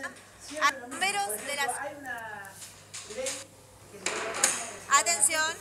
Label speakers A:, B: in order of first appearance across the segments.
A: A bomberos de la... Atención.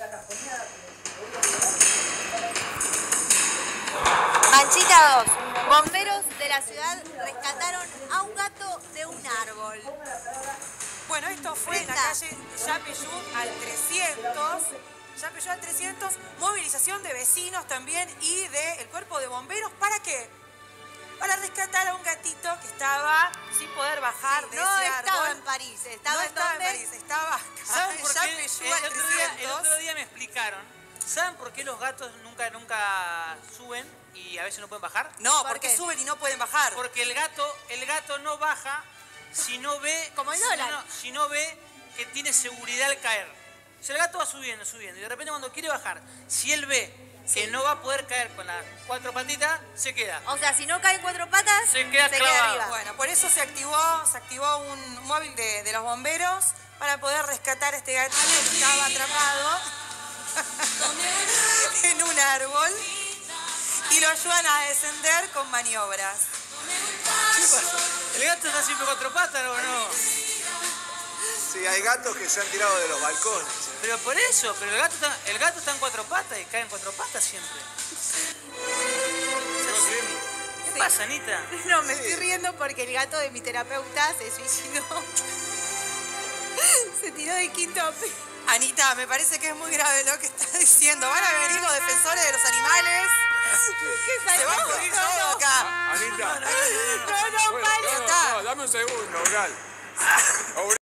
A: Manchita 2. Bomberos de la ciudad rescataron a un gato de un árbol.
B: Bueno, esto fue en la calle Yapeyú al 300. Yapeyú al 300. Movilización de vecinos también y del cuerpo de bomberos. ¿Para qué? Para rescatar a un gatito que estaba sin poder bajar de ese árbol.
A: No estaba en París, estaba en
B: París, estaba acá.
C: ¿Saben por qué?
B: Yapeyú al 300.
C: El otro día me explicaron. ¿Saben por qué los gatos nunca suben y a veces no pueden bajar?
B: No, porque suben y no pueden bajar.
C: Porque el gato no baja si no ve...
A: Como el dólar.
C: Si no ve que tiene seguridad al caer. O sea, el gato va subiendo, subiendo. Y de repente cuando quiere bajar, si él ve que no va a poder caer con las 4 patitas, se queda.
A: O sea, si no cae en 4 patas,
C: se queda clavado.
A: arriba.
B: Bueno, por eso se activó un móvil de los bomberos para poder rescatar a este gatito que estaba atrapado en un árbol y lo ayudan a descender con maniobras.
C: ¿Qué pasa? ¿El gato está siempre 4 patas o no?
D: Sí, hay gatos que se han tirado de los balcones.
C: Pero por eso, pero el gato está en 4 patas y cae en 4 patas siempre. ¿Qué pasa, Anita?
A: No, me estoy riendo porque el gato de mi terapeuta se suicidó. Se tiró de quinto piso.
B: Anita, me parece que es muy grave lo que estás diciendo. Van a venir los defensores de los animales. Se va a morir todo acá.
D: Anita.
A: No,
D: Bueno,
A: Pablo.
D: no, dame un segundo, Ural.